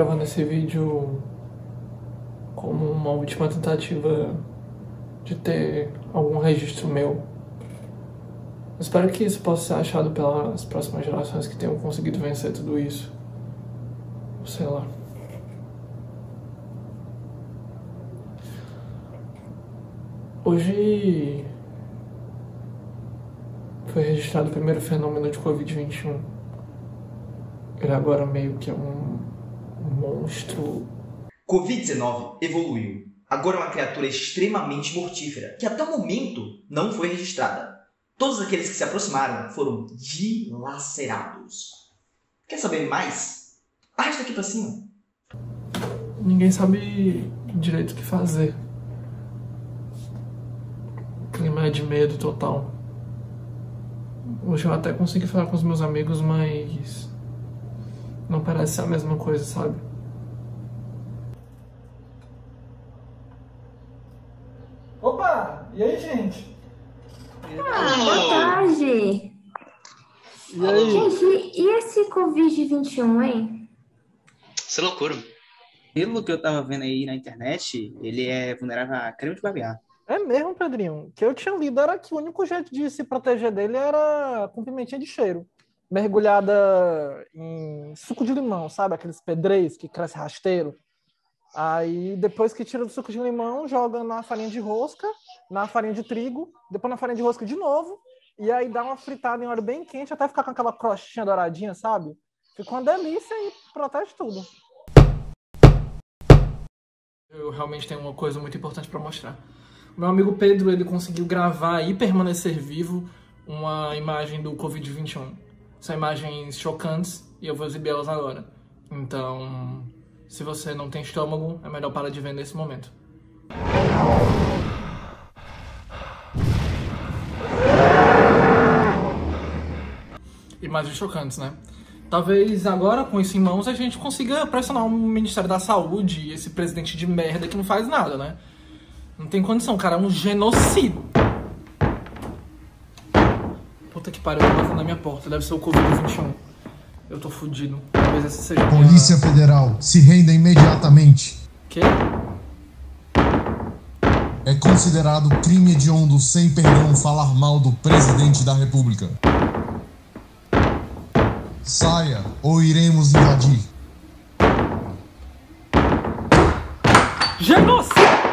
gravando esse vídeo como uma última tentativa de ter algum registro meu. Espero que isso possa ser achado pelas próximas gerações que tenham conseguido vencer tudo isso. Sei lá. Hoje foi registrado o primeiro fenômeno de Covid-21. Ele agora meio que é um monstro. Covid-19 evoluiu. Agora é uma criatura extremamente mortífera, que até o momento não foi registrada. Todos aqueles que se aproximaram foram dilacerados. Quer saber mais? Arrasta aqui pra cima. Ninguém sabe direito o que fazer. O clima é de medo total. Hoje eu até consegui falar com os meus amigos, mas não parece ser a mesma coisa, sabe? Opa! E aí, gente? Boa tarde! E aí? Gente, e esse Covid-21, hein? Isso é loucura. Pelo que eu tava vendo aí na internet, ele é vulnerável a creme de barbear. É mesmo, Pedrinho? O que eu tinha lido era que o único jeito de se proteger dele era com pimentinha de cheiro. Mergulhada em suco de limão, sabe? Aqueles pedreiros que cresce rasteiro. Aí, depois que tira do suco de limão, joga na farinha de rosca, na farinha de trigo, depois na farinha de rosca de novo, e aí dá uma fritada em óleo bem quente até ficar com aquela crostinha douradinha, sabe? Fica uma delícia e protege tudo. Eu realmente tenho uma coisa muito importante para mostrar. Meu amigo Pedro, ele conseguiu gravar e permanecer vivo uma imagem do Covid-21. São imagens chocantes e eu vou exibi-las agora. Então, se você não tem estômago, é melhor parar de ver nesse momento. Imagens chocantes, né? Talvez agora, com isso em mãos, a gente consiga pressionar o Ministério da Saúde e esse presidente de merda que não faz nada, né? Não tem condição, cara, é um genocídio. Puta que pariu, tá batendo na minha porta, deve ser o Covid-21. Eu tô fudido, talvez esse seja a Polícia Federal, se renda imediatamente. Quê? É considerado crime hediondo sem perdão falar mal do presidente da República. Saia ou iremos invadir. Genocídio!